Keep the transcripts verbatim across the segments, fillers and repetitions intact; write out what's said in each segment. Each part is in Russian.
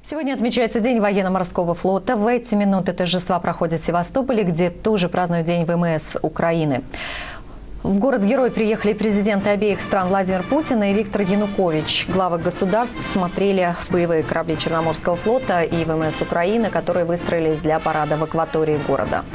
Сегодня отмечается День военно-морского флота. В эти минуты торжества проходят в Севастополе, где тоже празднуют День ВМС Украины. В город-герой приехали президенты обеих стран Владимир Путин и Виктор Янукович. Главы государств смотрели боевые корабли Черноморского флота и ВМС Украины, которые выстроились для парада в акватории города.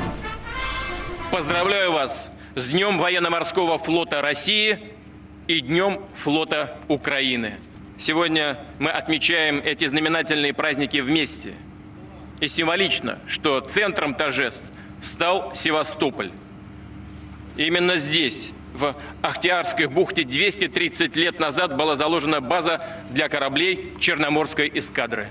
Поздравляю вас с Днем военно-морского флота России и Днем флота Украины. Сегодня мы отмечаем эти знаменательные праздники вместе. И символично, что центром торжеств стал Севастополь. Именно здесь, в Ахтиарской бухте, двести тридцать лет назад была заложена база для кораблей Черноморской эскадры.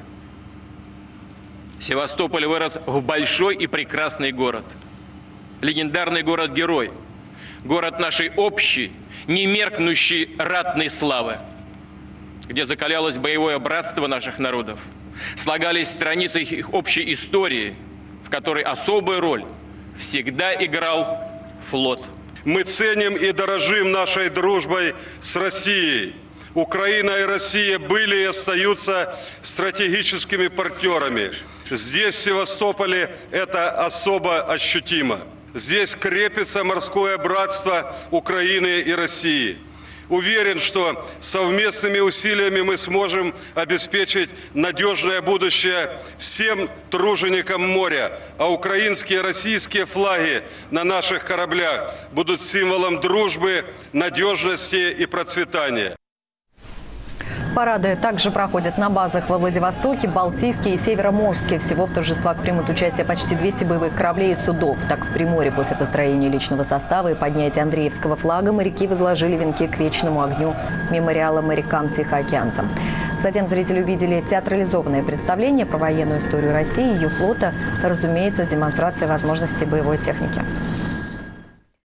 Севастополь вырос в большой и прекрасный город. Легендарный город-герой. Город нашей общей, немеркнущей ратной славы, где закалялось боевое братство наших народов, слагались страницы их общей истории, в которой особую роль всегда играл флот. Мы ценим и дорожим нашей дружбой с Россией. Украина и Россия были и остаются стратегическими партнерами. Здесь, в Севастополе, это особо ощутимо. Здесь крепится морское братство Украины и России. Уверен, что совместными усилиями мы сможем обеспечить надежное будущее всем труженикам моря, а украинские и российские флаги на наших кораблях будут символом дружбы, надежности и процветания. Парады также проходят на базах во Владивостоке, Балтийске и Североморске. Всего в торжествах примут участие почти двести боевых кораблей и судов. Так, в Приморье после построения личного состава и поднятия Андреевского флага моряки возложили венки к вечному огню мемориала морякам-тихоокеанцам. Затем зрители увидели театрализованное представление про военную историю России и ее флота, разумеется, с демонстрацией возможностей боевой техники.